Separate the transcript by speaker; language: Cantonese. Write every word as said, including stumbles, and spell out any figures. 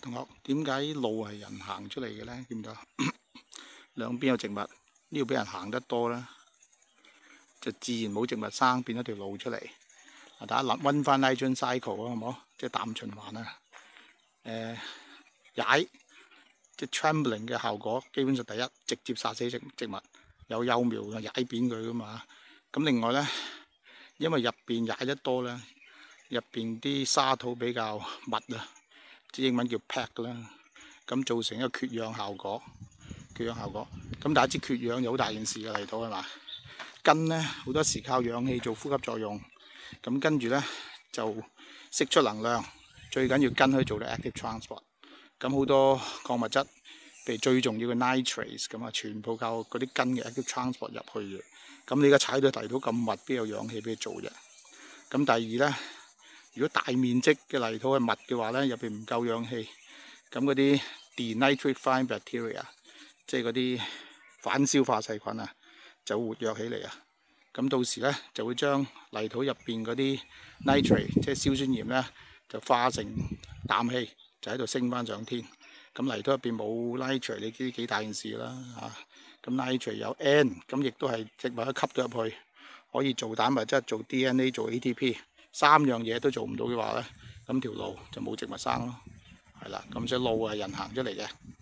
Speaker 1: 同學，點解路係人行出嚟嘅呢？見唔到？兩邊有植物，呢度俾人行得多啦，就自然冇植物生，變咗條路出嚟。大家諗溫翻 Nitrogen cycle 啊，好唔好？即係氮循環啊。誒、呃，踩即係 trembling 嘅效果，基本上第一直接殺死植植物，有幼苗就踩扁佢噶嘛。咁另外呢，因為入邊踩得多咧，入邊啲沙土比較密啊。英文叫 pack 啦，咁造成一個缺氧效果，缺氧效果。咁大家知缺氧有好大件事嘅泥土係嘛？根呢好多時靠氧氣做呼吸作用，咁跟住呢就釋出能量。最緊要根可以做到 active transport。咁好多礦物質，譬如最重要嘅 nitrates 咁啊，全部靠嗰啲根嘅 active transport 入去嘅。咁你而家踩到泥土咁密，邊有氧氣俾你做啫？咁第二呢。如果大面積嘅泥土係密嘅話咧，入邊唔夠氧氣，咁嗰啲 denitrifying bacteria， 即係嗰啲反消化細菌啊，就活躍起嚟啊。咁到時咧就會將泥土入邊嗰啲 nitrate， 即係硝酸鹽咧，就化成氮氣，就喺度升翻上天。咁泥土入邊冇 nitrate， 你知幾大件事啦嚇。咁 nitrate 有 N， 咁亦都係植物都吸咗入去，可以做蛋白質、做 D N A、做 A T P。三樣嘢都做唔到嘅話咧，咁條路就冇植物生咯，係啦，咁所以路係人行出嚟嘅。